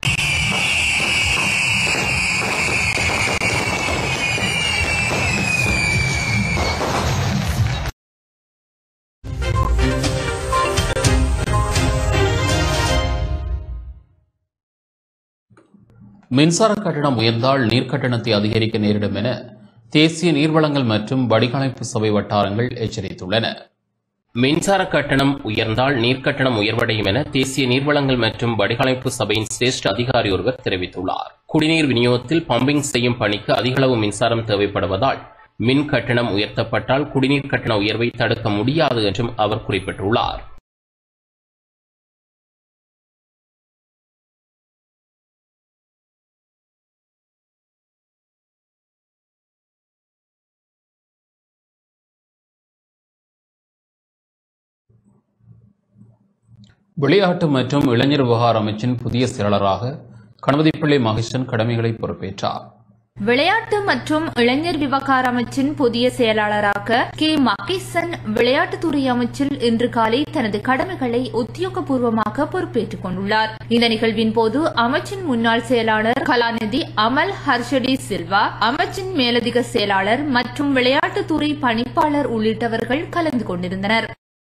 மின்சார கட்டணம் உயர்ந்தால் நீர்க்கட்டணத்தை அதிகரிக்க நேரிடும் என தேசிய நீர்வளங்கள் மற்றும் வடிகாலமைப்பு சபை வட்டாரங்கள் எச்சரித்துள்ளன. மின்சார கட்டணம் உயர்ந்தால் நீர்க்கட்டணம் உயர்வடையும் என தேசிய நீர்வளங்கள் மற்றும் வடிகாலமைப்பு சபையின் சிரேஷ்ட அதிகாரி ஒருவர் தெரிவித்துள்ளார். குடிநீர் விநியோகத்தில் பம்பிங் செய்யும் பணிக்கு அதிகளவு மின்சாரம் தேவைப்படுவதால் மின் கட்டணம் உயர்த்தப்பட்டால் குடிநீர் கட்டண உயர்வை தடுக்க முடியாது என்றும் அவர் குறிப்பிட்டுள்ளார். விளையாட்டு மற்றும் இளைஞர் விவகார அமைச்சின் புதிய செயலராக கணபதிப்பிள்ளை மகேசன் கடமைகளை பொறுப்பேற்றார். விளையாட்டு மற்றும் இளைஞர் விவகார அமைச்சின் புதிய செயலாளராக கே மகேசன் விளையாட்டுத்துறை அமைச்சில் இன்று காலை தனது கடமைகளை உத்தியோகபூர்வமாக பொறுப்பேற்றுக் கொண்டுள்ளார். இந்த நிகழ்வின் போது அமைச்சின் முன்னாள் செயலாளர் கலாநிதி அமல் ஹர்ஷடி சில்வா, அமைச்சின் மேலதிக செயலாளர் மற்றும் விளையாட்டுத்துறை பணிப்பாளர் உள்ளிட்டவர்கள் கலந்து கொண்டிருந்தனர்.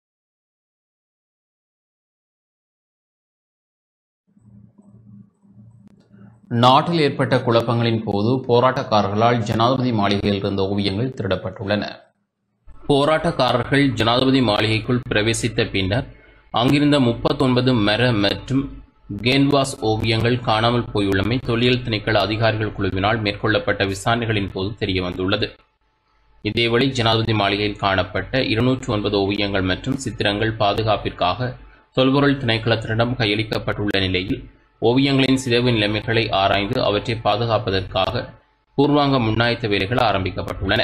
நாட்டில் ஏற்பட்ட குழப்பங்களின் போது போராட்டக்காரர்களால் ஜனாதிபதி மாளிகையில் இருந்த ஓவியங்கள் திருடப்பட்டுள்ளன. போராட்டக்காரர்கள் ஜனாதிபதி மாளிகைக்குள் பிரவேசித்த பின்னர் அங்கிருந்த 39 மர மற்றும் கேன்வாஸ் ஓவியங்கள் காணாமல் போயுள்ளமை தொல்லியல் திணைக்கள அதிகாரிகள் குழுவினால் மேற்கொள்ளப்பட்ட விசாரணைகளின் போது தெரியவந்துள்ளது. இதேவேளை ஜனாதிபதி மாளிகையில் காணப்பட்ட 209 ஓவியங்கள் மற்றும் சித்திரங்கள் பாதுகாப்பிற்காக தொல்பொருள் திணைக்களத்திடம் கையளிக்கப்பட்டுள்ள நிலையில் ஓவியங்களின் சிதைவு நிலைமைகளை ஆராய்ந்து அவற்றை பாதுகாப்பதற்காக பூர்வாங்க முன்னாயத்த வேலைகள் ஆரம்பிக்கப்பட்டுள்ளன.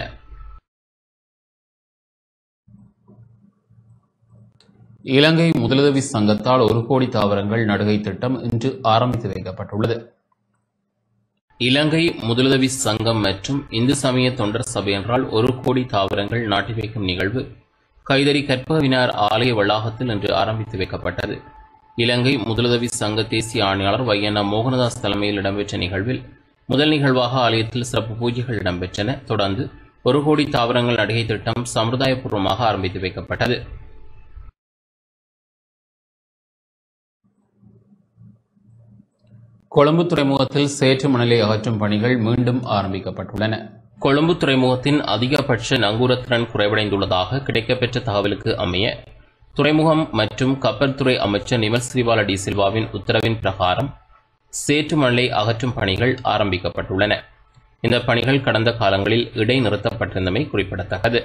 இலங்கை முதலுதவி சங்கத்தால் 1 கோடி தாவரங்கள் நடுகை திட்டம் இன்று ஆரம்பித்து வைக்கப்பட்டுள்ளது. இலங்கை முதலுதவி சங்கம் மற்றும் இந்து சமய தொண்டர் சபையினரால் 1 கோடி தாவரங்கள் நாட்டி வைக்கும் நிகழ்வு கைதறி கற்பகவினார் ஆலய வளாகத்தில் இன்று ஆரம்பித்து வைக்கப்பட்டது. இலங்கை முதலுதவி சங்க தேசிய ஆணையாளர் வையண்ணா மோகனதாஸ் தலைமையில் இடம்பெற்ற நிகழ்வில் முதல் நிகழ்வாக ஆலயத்தில் சிறப்பு பூஜைகள் இடம்பெற்றன. தொடர்ந்து 1 கோடி தாவரங்கள் நடுகை திட்டம் சம்பிரதாயபூர்வமாக ஆரம்பித்து வைக்கப்பட்டது. கொழும்பு துறைமுகத்தில் சேற்று மணலை அகற்றும் பணிகள் மீண்டும் ஆரம்பிக்கப்பட்டுள்ளன. கொழும்பு துறைமுகத்தின் அதிகபட்ச நங்கூரத்திறன் குறைவடைந்துள்ளதாக கிடைக்கப்பெற்ற தகவலுக்கு அமைய துறைமுகம் மற்றும் கப்பல் துறை அமைச்சர் நிமல் ஸ்ரீபால டி சில்வாவின் உத்தரவின் பிரகாரம் சேற்று மணலை அகற்றும் பணிகள் ஆரம்பிக்கப்பட்டுள்ளன. இந்த பணிகள் கடந்த காலங்களில் இடைநிறுத்தப்பட்டிருந்தமை குறிப்பிடத்தக்கது.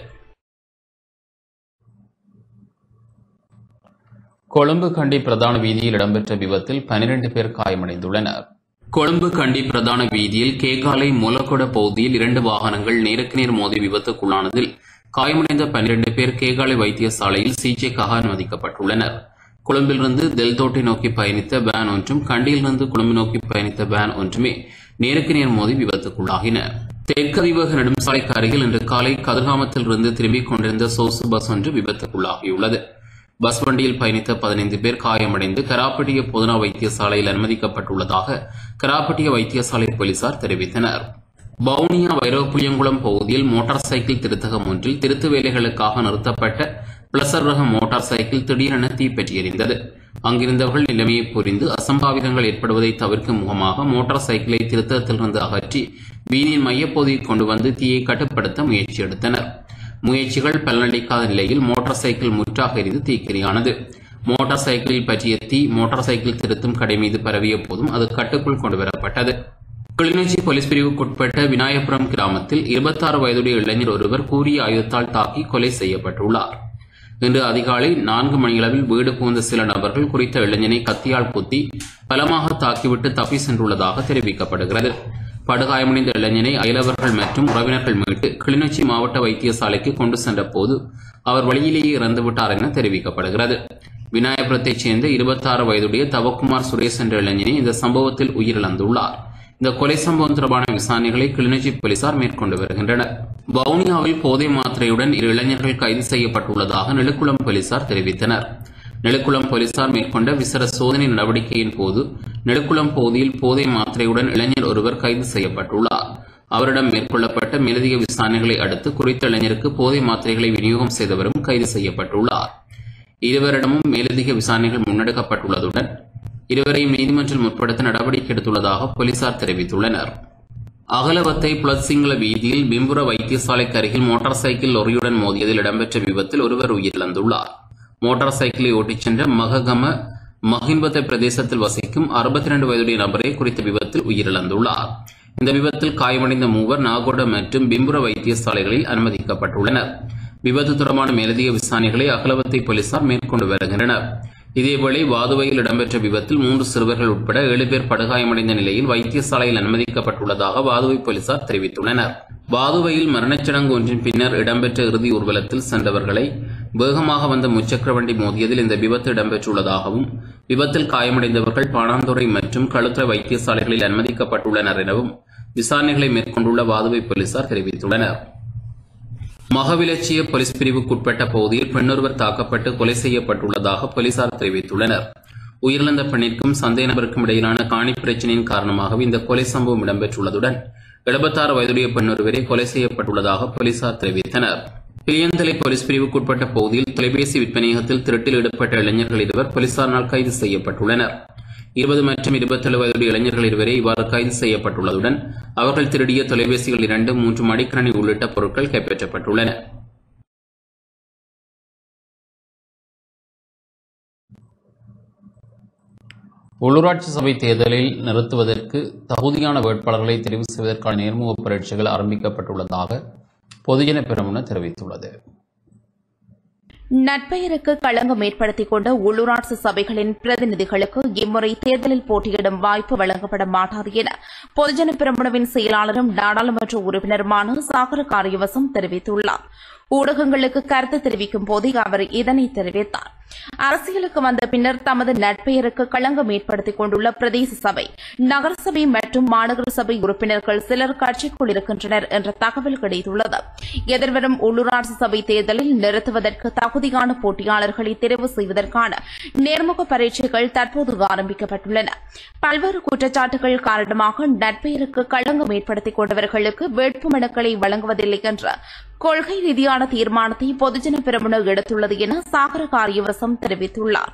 கொழும்பு கண்டி பிரதான வீதியில் இடம்பெற்ற விபத்தில் 12 பேர் காயமடைந்துள்ளனர். கொழும்பு கண்டி பிரதான வீதியில் கேகாலை மூலக்கொட பகுதியில் 2 வாகனங்கள் நேருக்கு நேர் மோதி விபத்துக்குள்ளானதில் காயமடைந்த 12 பேர் கேகாலை வைத்தியசாலையில் சிகிச்சைக்காக அனுமதிக்கப்பட்டுள்ளனர். கொழும்பிலிருந்து தெல்தோட்டை நோக்கி பயணித்த வேன் ஒன்றும் கண்டியிலிருந்து கொழும்பு நோக்கி பயணித்த வேன் ஒன்றுமே நேருக்கு நேர் மோதி விபத்துக்குள்ளாகின. தெற்கதிவேக நெடுஞ்சாலைக்கு அருகில் இன்று காலை கதிர்காமத்திலிருந்து திரும்பிக் கொண்டிருந்த சொகுசு பஸ் ஒன்று விபத்துக்குள்ளாகியுள்ளது. பஸ் வண்டியில் பயணித்த 15 பேர் காயமடைந்து கராப்பட்டிய பொதுநா வைத்தியசாலையில் அனுமதிக்கப்பட்டுள்ளதாக கராப்பட்டிய வைத்தியசாலை போலீசார் தெரிவித்தனர். வவுனியா வைரவப்புளியங்குளம் பகுதியில் மோட்டார் சைக்கிள் திருத்தகம் ஒன்றில் திருத்து வேலைகளுக்காக நிறுத்தப்பட்ட பிளசர் ரக மோட்டார் சைக்கிள் திடீரென தீப்பற்றி எரிந்தது. அங்கிருந்தவர்கள் நிலைமையை புரிந்து அசம்பாவிதங்கள் ஏற்படுவதை தவிர்க்கும் முகமாக மோட்டார் சைக்கிளை திருத்தத்திலிருந்து அகற்றி வீதியின் மையப்பகுதியில் கொண்டு வந்து தீயை கட்டுப்படுத்த முயற்சி எடுத்தனர். முயற்சிகள் பலனளிக்காத நிலையில் மோட்டார் சைக்கிள் முற்றாக எரிந்து தீக்கிரையானது. மோட்டார் சைக்கிளில் பற்றிய தீ மோட்டார் சைக்கிள் திருத்தும் கடை மீது பரவிய போதும் அது கட்டுக்குள் கொண்டுவரப்பட்டது. கிளிநொச்சி போலீஸ் பிரிவுக்குட்பட்ட விநாயகபுரம் கிராமத்தில் 26 வயதுடைய இளைஞர் ஒருவர் கூறிய ஆயுதத்தால் தாக்கி கொலை செய்யப்பட்டுள்ளார். இன்று அதிகாலை 4 மணியளவில் வீடு புகுந்த சில நபர்கள் குறித்த இளைஞனை கத்தியால் குத்தி பலமாக தாக்கிவிட்டு தப்பி சென்றுள்ளதாக தெரிவிக்கப்படுகிறது. படுகாயமடைந்த இளைஞனை அயலவர்கள் மற்றும் உறவினர்கள் மீட்டு கிளிநொச்சி மாவட்ட வைத்தியசாலைக்கு கொண்டு சென்ற போது அவர் வழியிலேயே இறந்துவிட்டார் என தெரிவிக்கப்படுகிறது. விநாயகபுரத்தைச் சேர்ந்த 26 வயதுடைய தவக்குமார் சுரேஷ் என்ற இளைஞனை இந்த சம்பவத்தில் உயிரிழந்துள்ளார். இந்த கொலை சம்பவம் தொடர்பான விசாரணைகளை கிளிநொச்சி போலீசார் மேற்கொண்டு வருகின்றனர். வவுனியாவில் போதை மாத்திரையுடன் 2 இளைஞர்கள் கைது செய்யப்பட்டுள்ளதாக நெடுக்குளம் போலீசார் தெரிவித்தனர். நெடுக்குளம் போலீசார் மேற்கொண்ட விசேட சோதனை நடவடிக்கையின் போது நெடுக்குளம் பகுதியில் போதை மாத்திரையுடன் இளைஞர் ஒருவர் கைது செய்யப்பட்டுள்ளார். அவரிடம் மேற்கொள்ளப்பட்ட மேலதிக விசாரணைகளை அடுத்து குறித்த இளைஞருக்கு போதை மாத்திரைகளை விநியோகம் செய்தவரும் கைது செய்யப்பட்டுள்ளார். இருவரிடமும் மேலதிக விசாரணைகள் முன்னெடுக்கப்பட்டுள்ளதுடன் இருவரையும் நீதிமன்றில் முற்படுத்த நடவடிக்கை எடுத்துள்ளதாக போலீசார் தெரிவித்துள்ளனர். அகலவத்தை புலத்சிங்கள வீதியில் பிம்புர வைத்தியசாலைக்கு அருகில் மோட்டார் சைக்கிள் லொரியுடன் மோதியதில் இடம்பெற்ற விபத்தில் ஒருவர் உயிரிழந்துள்ளார். மோட்டார் சைக்கிளை ஓட்டிச் சென்ற மககம மகின்பத்தை பிரதேசத்தில் வசிக்கும் 62 வயதுடைய நபரே குறித்த விபத்தில் உயிரிழந்துள்ளார். இந்த விபத்தில் காயமடைந்த 3 நாகோட மற்றும் பிம்புர வைத்தியசாலைகளில் அனுமதிக்கப்பட்டுள்ளனர். விபத்து தொடர்பான மேலதிக விசாரணைகளை அகலவத்தை போலீசார் மேற்கொண்டு வருகின்றனர். இதேவேளை வாதுவையில் இடம்பெற்ற விபத்தில் 3 சிறுவர்கள் உட்பட 7 பேர் படுகாயமடைந்த நிலையில் வைத்தியசாலையில் அனுமதிக்கப்பட்டுள்ளதாக வாதுவை போலீசார் தெரிவித்துள்ளனர். வாதுவையில் மரணச்சடங்கு ஒன்றின் பின்னர் இடம்பெற்ற இறுதி ஊர்வலத்தில் சென்றவர்களை வேகமாக வந்த முச்சக்கர வண்டி மோதியதில் இந்த விபத்து இடம்பெற்றுள்ளதாகவும் விபத்தில் காயமடைந்தவர்கள் பாணாந்துறை மற்றும் களுத்துறை வைத்தியசாலைகளில் அனுமதிக்கப்பட்டுள்ளனர் எனவும் விசாரணைகளை மேற்கொண்டுள்ள வாதுவை போலீசார் தெரிவித்துள்ளனர். மகவிலட்சிய போலீஸ் பிரிவுக்குட்பட்ட பகுதியில் பெண்ணொருவர் தாக்கப்பட்டு கொலை செய்யப்பட்டுள்ளதாக போலீசார் தெரிவித்துள்ளனர். உயிரிழந்த பெண்ணிற்கும் சந்தேக நபருக்கும் இடையிலான காணி பிரச்சினையின் காரணமாகவே இந்த கொலை சம்பவம் இடம்பெற்றுள்ளதுடன் 76 வயதுடைய பெண்ணொருவரே கொலை செய்யப்பட்டுள்ளதாக போலீசார் தெரிவித்தனர். பிளியந்தலை போலீஸ் பிரிவுக்குட்பட்ட பகுதியில் தொலைபேசி விற்பனையகத்தில் திருட்டில் ஈடுபட்ட இளைஞர்கள் இருவர் போலீசாரால் கைது செய்யப்பட்டுள்ளனர். 20 மற்றும் 27 வயதுடைய இளைஞர்கள் இருவரே இவ்வாறு கைது செய்யப்பட்டுள்ளதுடன் அவர்கள் திருடிய தொலைபேசிகள் 2, 3 மடிக்கணி உள்ளிட்ட பொருட்கள் கைப்பற்றப்பட்டுள்ளன. உள்ளூராட்சி சபை தேர்தலில் நிறுத்துவதற்கு தகுதியான வேட்பாளர்களை தெரிவு செய்வதற்கான நேர்முக பரீட்சைகள் ஆரம்பிக்கப்பட்டுள்ளதாக பொதுஜன பெரமுன தெரிவித்துள்ளது. நட்பெயருக்கு களங்கம் ஏற்படுத்திக் கொண்ட உள்ளூராட்சி சபைகளின் பிரதிநிதிகளுக்கு இம்முறை தேர்தலில் போட்டியிடும் வாய்ப்பு வழங்கப்பட மாட்டாது என பொதுஜன பெரமுனவின் செயலாளரும் நாடாளுமன்ற உறுப்பினருமான சாகர காரியவசம் தெரிவித்துள்ளார். ஊடகங்களுக்கு கருத்து தெரிவிக்கும் போதே அவர் இதனை தெரிவித்தார். அரசியலுக்கு வந்த பின்னர் தமது நட்பெயருக்கு களங்கம் ஏற்படுத்திக் கொண்டுள்ள பிரதேச சபை, நகரசபை மற்றும் மாநகர சபை உறுப்பினர்கள் சிலர் கட்சிக்குள் இருக்கின்றனர் என்ற தகவல் கிடைத்துள்ளது. எதிர்வரும் உள்ளூராட்சி சபை தேர்தலில் நிறுத்துவதற்கு தகுதியான போட்டியாளர்களை தெரிவு செய்வதற்கான நேர்முக பரீட்சைகள் தற்போது ஆரம்பிக்கப்பட்டுள்ளன. பல்வேறு குற்றச்சாட்டுகள் காரணமாக நட்பெயருக்கு களங்கம் ஏற்படுத்திக் கொண்டவர்களுக்கு வேட்புமனுக்களை வழங்குவதில்லை என்ற கொள்கை ரீதியான தீர்மானத்தை பொதுஜன பெரமுன எடுத்துள்ளது என சாகர காரியவசம் தெரிவித்துள்ளார்.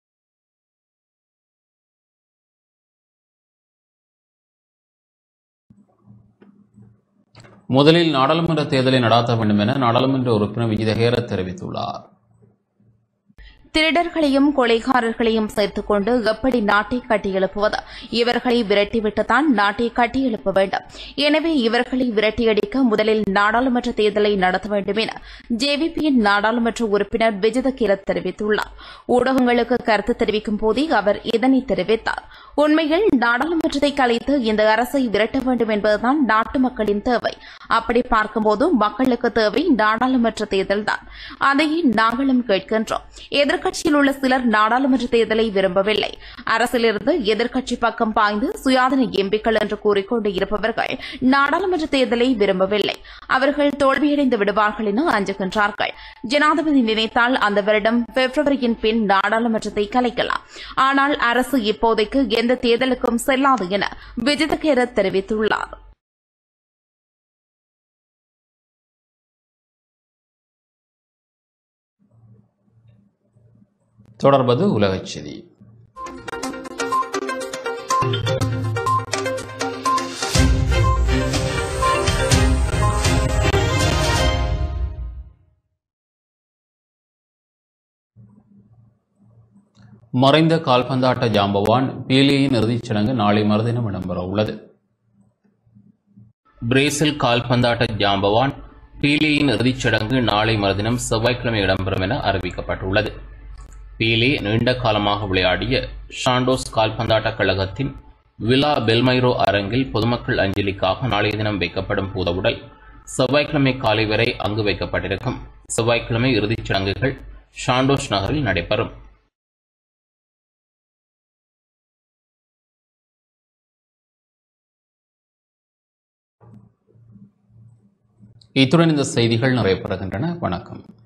முதலில் நாடாளுமன்ற தேர்தலை நடாத்த வேண்டும் என நாடாளுமன்ற உறுப்பினர் விஜிதஹேர தெரிவித்துள்ளார். திருடர்களையும் கொலைகாரர்களையும் சேர்த்துக் கொண்டு எப்படி நாட்டை கட்டியெழுப்புவது? இவர்களை விரட்டிவிட்டுத்தான் நாட்டை கட்டியெழுப்ப வேண்டும். எனவே இவர்களை விரட்டியடிக்க முதலில் நாடாளுமன்ற தேர்தலை நடத்த வேண்டும் என ஜேவிபியின் நாடாளுமன்ற உறுப்பினர் விஜிதஹேர தெரிவித்துள்ளார். ஊடகங்களுக்கு கருத்து தெரிவிக்கும் போதே அவர் இதனை தெரிவித்தார். உண்மையில் நாடாளுமன்றத்தை கலைத்து இந்த அரசை விரட்ட வேண்டும் என்பதுதான் நாட்டு மக்களின் தேவை. அப்படி பார்க்கும்போது மக்களுக்கு தேவை நாடாளுமன்ற தேர்தல்தான். அதையே நாங்களும் கேட்கின்றோம். எதிர்க்கட்சியில் உள்ள சிலர் நாடாளுமன்ற தேர்தலை விரும்பவில்லை. அரசிலிருந்து எதிர்க்கட்சி பக்கம் பாய்ந்து சுயாதீன எம்பிக்கள் என்று கூறிக்கொண்டு இருப்பவர்கள் நாடாளுமன்ற தேர்தலை விரும்பவில்லை. அவர்கள் தோல்வியடைந்து விடுவார்கள் என அஞ்சுகின்றார்கள். ஜனாதிபதி நினைத்தால் அந்த வருடம் பிப்ரவரியின் பின் நாடாளுமன்றத்தை கலைக்கலாம். ஆனால் அரசு இப்போதைக்கு எந்த தேர்தலுக்கும் செல்லாது என விஜிதஹேர தெரிவித்துள்ளார். தொடர்பது உலகச் செய்தி. மறைந்த கால்பந்தாட்ட ஜாம்பவான் பீலியின் இறுதிச் சடங்கு நாளை மறுதினம் இடம்பெற உள்ளது. பிரேசில் கால்பந்தாட்ட ஜாம்பவான் பீலியின் இறுதிச் சடங்கு நாளை மறுதினம் செவ்வாய்க்கிழமை இடம்பெறும் என அறிவிக்கப்பட்டுள்ளது. பீலே நீண்ட காலமாக விளையாடிய ஷாண்டோஸ் கால்பந்தாட்ட கழகத்தின் விலா பெல்மைரோ அரங்கில் பொதுமக்கள் அஞ்சலிக்காக நாளைய தினம் வைக்கப்படும் பூதவுடல் செவ்வாய்க்கிழமை காலை வரை அங்கு வைக்கப்பட்டிருக்கும். செவ்வாய்க்கிழமை இறுதிச் சடங்குகள் ஷாண்டோஸ் நகரில் நடைபெறும். இத்துடன் இந்த செய்திகள் நிறைவு பெறுகின்றன. வணக்கம்.